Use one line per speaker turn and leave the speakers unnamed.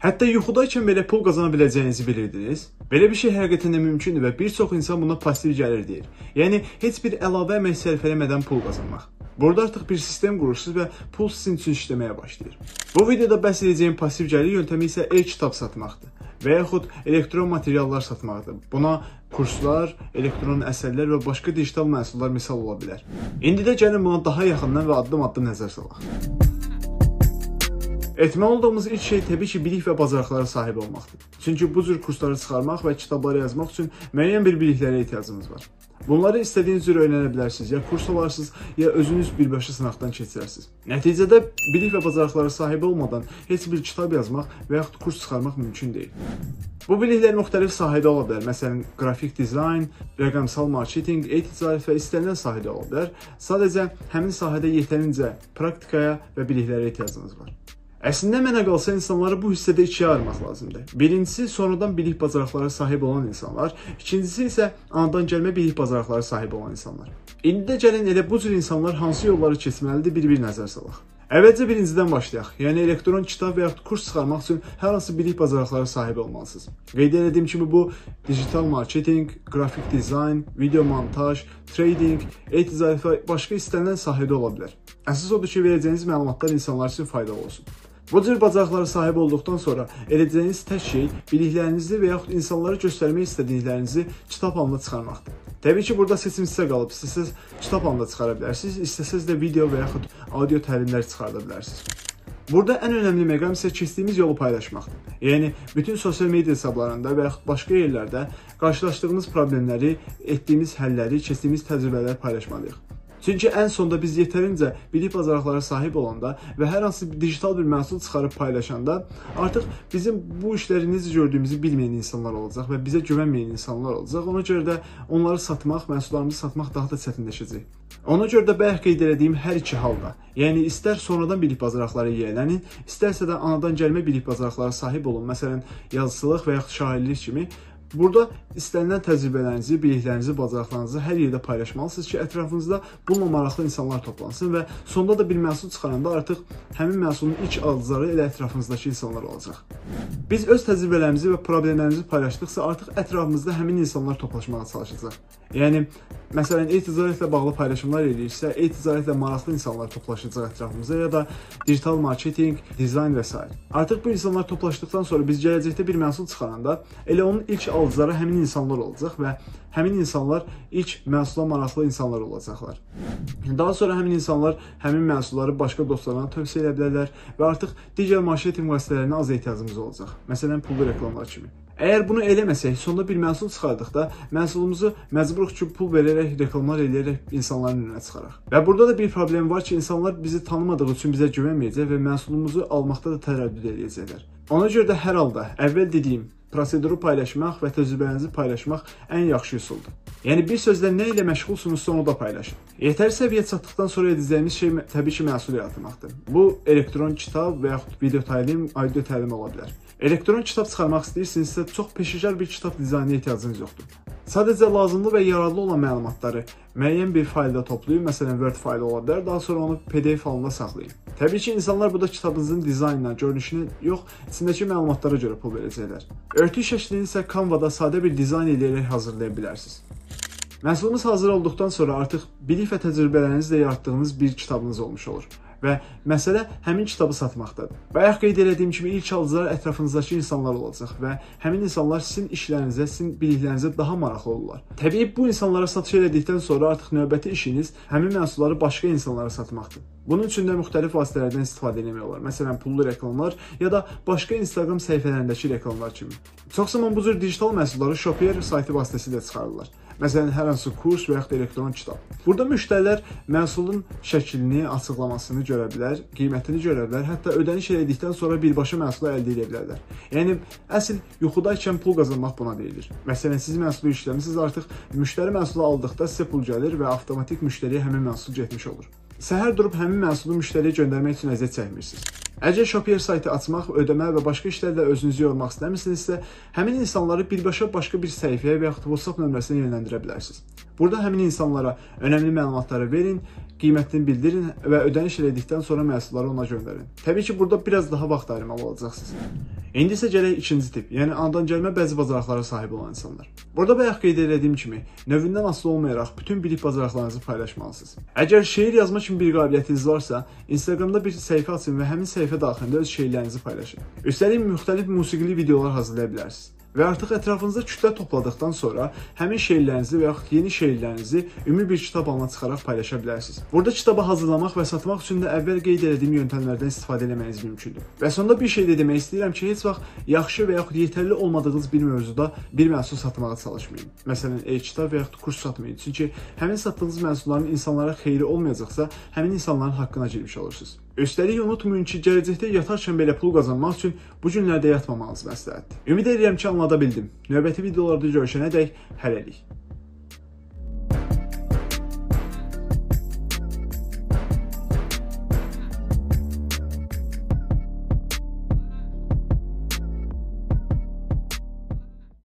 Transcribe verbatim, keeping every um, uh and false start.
Hətta yuxudaykən belə pul qazana biləcəyinizi bilirdiniz. Belə bir şey həqiqətən də mümkündür və bir çox insan buna pasiv gəlir deyir. Yəni, heç bir əlavə əmək sərf eləmədən pul qazanmaq. Burada artıq bir sistem qurursunuz və pul sizin üçün işləməyə başlayır. Bu videoda bəhs edəcəyim pasiv gəlir yöntəmi isə e-kitab satmaqdır və yaxud elektron materiallar satmaqdır. Buna kurslar, elektron əsərlər və başqa digital məhsullar misal ola bilər. İndi də gəlin buna daha yaxından və addım-addım nəzər salaq. Etməli olduğumuz ilk şey təbii ki, bilik və bacarıqlara sahib olmaqdır. Çünki bu cür kursları çıxarmaq və kitabları yazmaq üçün müəyyən bir biliklərə ehtiyacınız var. Bunları istədiyiniz cür öyrənə bilərsiniz, ya kurs olarsınız, ya özünüz birbaşa sınaqdan keçirərsiniz. Nəticədə bilik və bacarıqlara sahib olmadan heç bir kitab yazmaq və yaxud kurs çıxarmaq mümkün deyil. Bu biliklər müxtəlif sahədə ola bilər. Məsələn, qrafik dizayn, rəqəmsal marketinq, e-ticarət və istənilən sahədə ola bilər. Sadəcə, həmin sahədə yetərincə praktikaya və biliklərə ehtiyacınız var. Əslində mənə qalsa insanları bu hissədə ikiyə ayırmaq lazımdır. Birincisi, sonradan bilik bacarıqlara sahib olan insanlar, ikincisi isə anadan gəlmə bilik bacarıqlara sahib olan insanlar. İndi də gəlin elə bu cür insanlar hansı yolları keçməlidir bir-bir nəzər salaq. Əvvəlcə birincidən başlayaq. Yəni elektron kitab və yaxud kurs çıxarmaq üçün hər hansı bilik bacarıqlara sahib olmalısınız. Qeyd etdiyim kimi bu digital marketinq, qrafik dizayn, video montaj, trading, e-ticarət və başqa istənilən sahədə ola bilər. Əsas odur ki, verəcəyiniz məlumatlar insanlar üçün faydalı olsun. Bu cür bacarıqlara sahib olduqdan sonra edəcəyiniz tək şey biliklərinizi və yaxud insanlara göstərmək istədiklərinizi kitab halında çıxarmaqdır. Təbii ki, burada seçim sizə qalıb. İstəsəz kitab halında çıxara bilərsiniz, istəsəz də video və yaxud audio təlimlər çıxarda bilərsiniz. Burada ən önəmli məqam isə keçdiyimiz yolu paylaşmaqdır. Yəni, bütün sosial media hesablarında və yaxud başqa yerlərdə qarşılaşdığımız problemləri, etdiyimiz həlləri, keçdiyimiz təcrübələri paylaşmalıyıq. Çünki ən sonda biz yetərincə bilik bacarıqlara sahib olanda və hər hansı digital bir məhsul çıxarıb paylaşanda artıq bizim bu işləri necə gördüyümüzü bilməyən insanlar olacaq və bizə güvənməyən insanlar olacaq. Ona görə də onları satmaq, məhsullarımızı satmaq daha da çətinləşəcək. Ona görə də bayaq qeyd etdiyim hər iki halda, yəni istər sonradan bilik bacarıqları yiyələnin, istərsə də anadan gəlmə bilik bacarıqlara sahib olun, məsələn, yazıçılıq və yaxud şairlik kimi. Burada istənilən təcrübələrinizi, biliklərinizi, bacarıqlarınızı hər yerdə paylaşmalısınız ki, ətrafınızda bununla maraqlı insanlar toplansın və sonda da bir məhsul çıxaranda artıq həmin məhsulun ilk alıcıları elə ətrafınızdakı insanlar olacaq. Biz öz təcrübələrimizi və problemlərimizi paylaşdıqsa artıq ətrafımızda həmin insanlar toplaşmağa çalışacaq. Yəni, məsələn, e-ticarətlə bağlı paylaşımlar ediriksə, e-ticarətlə maraqlı insanlar toplaşacaq ətrafımıza ya da digital marketinq, dizayn və s. Artıq bu insanlar toplaşdıqdan sonra biz gələcəkdə bir məhsul çıxaranda elə onun ilk alıcıları həmin insanlar olacaq və həmin insanlar ilk məhsula maraqlı insanlar olacaqlar. Daha sonra həmin insanlar həmin məhsulları başqa dostlarına tövsiyə edə bilərlər və artıq digər marketinq vasitələrinə az ehtiyacımız olacaq. Məsələn, pullu reklamlar kimi. Əgər bunu eləməsək, sonda bir məhsul çıxardıqda məhsulumuzu məcburuq ki, pul verərək, reklamlar eləyərək insanların önünə çıxaraq. Və burada da bir problem var ki, insanlar bizi tanımadığı üçün bizə güvənməyəcək və məhsulumuzu almaqda da tərəddüd edəcəklər. Ona görə də hər halda əvvəl dediyim proseduru paylaşmaq və təcrübənizi paylaşmaq ən yaxşı üsuldur. Yəni, bir sözlə nə ilə məşğulsunuzsa onu da paylaşın. Yetəri səviyyə çatdıqdan sonra edəcəyimiz şey təbii ki, məhsul yaratmaqdır. Bu, elektron kitab və yaxud video təlim, audio təlim ola bilər. Elektron kitab çıxarmaq istəyirsinizsə, çox peşəkar bir kitab dizaynına ehtiyacınız yoxdur. Sadəcə lazımlı və yararlı olan məlumatları müəyyən bir faylda toplayın, məsələn, Word faylı ola bilər, daha sonra onu P D F halında saxlayın. Təbii ki, insanlar burada kitabınızın dizaynına, görünüşünə yox, içindəki məlumatlara görə pul verəcəklər. Örtük şəklini isə Canva'da sadə bir dizayn eləyərək hazırlaya bilərsiniz. Məhsulumuz hazır olduqdan sonra artıq bilik və təcrübələrinizlə yaratdığınız bir kitabınız olmuş olur. Və məsələ həmin kitabı satmaqdadır. Bayaq qeyd etdiyim kimi ilk alıcılar ətrafınızdakı insanlar olacaq və həmin insanlar sizin işlərinizə, sizin biliklərinizə daha maraqlı olurlar. Təbii bu insanlara satış elədikdən sonra artıq növbəti işiniz həmin məhsulları başqa insanlara satmaqdır. Bunun üçün də müxtəlif vasitələrdən istifadə etmək olar. Məsələn, pullu reklamlar ya da başqa Instagram səhifələrindəki reklamlar kimi. Çox zaman bu cür digital məhsulları Shopier saytı vasitəsilə çıxarırlar. Məsələn, hər hansı kurs və yaxud elektron kitab. Burada müştərilər məhsulun şəklini, açıqlamasını görə bilər, qiymətini görə bilər, hətta ödəniş elədikdən sonra birbaşa məhsulu əldə edə bilərlər. Yəni, əsl yuxudaykən pul qazanmaq buna deyilir. Məsələn, siz məhsulu işləmişsiniz, artıq müştəri məhsulu aldıqda sizə pul gəlir və avtomatik müştəriyə həmin məhsul getmiş olur. Səhər durub həmin məhsulu müştəriyə göndərmək üçün əziyyət çəkmirsiniz. Əgər Shopier saytı açmaq, ödəmə və başqa işlərlə özünüzü yormaq istəmirsinizsə, həmin insanları birbaşa başqa bir səhifəyə və yaxud WhatsApp nömrəsinə yönləndirə bilərsiniz. Burada həmin insanlara önəmli məlumatları verin, qiymətini bildirin və ödəniş elədikdən sonra məhsulları ona göndərin. Təbii ki, burada biraz daha vaxt ayırmalı olacaqsınız. İndi isə gələk ikinci tip, yəni anadan gəlmə bəzi bacarıqlara sahib olan insanlar. Burada bayaq qeyd etdiyim kimi, növündən asılı olmayaraq bütün bilik bacarıqlarınızı paylaşmalısınız. Əgər şeir yazma kimi bir qabiliyyətiniz varsa, Instagramda bir səhifə açın və həmin səhifə daxilində öz şeirlərinizi paylaşın. Üstəlik müxtəlif musiqili videolar hazırlaya bilərsiniz. Və artıq ətrafınızda kütlə topladıqdan sonra həmin şeirlərinizi və yaxud yeni şeirlərinizi ümumi bir kitab halına çıxaraq paylaşa bilərsiniz. Burada kitabı hazırlamaq və satmaq üçün də əvvəl qeyd etdiyim yöntəmlərdən istifadə etməyiniz mümkündür. Və sonda bir şey də demək istəyirəm ki, heç vaxt yaxşı və yaxud yetərli olmadığınız bir mövzuda bir məhsul satmağa çalışmayın. Məsələn, e-kitab və yaxud kurs satmayın. Çünki həmin satdığınız məhsulların insanlara xeyri olmayacaqsa, həmin insanların haqqına girmiş olursunuz. Üstəlik unutmayın ki, gələcəkdə yatarkən belə pul qazanmaq üçün bu günlərdə yatmamanız məsləhətdir. Ümid edirəm ki, anlada bildim. Növbəti videolarda görüşənədək hələlik.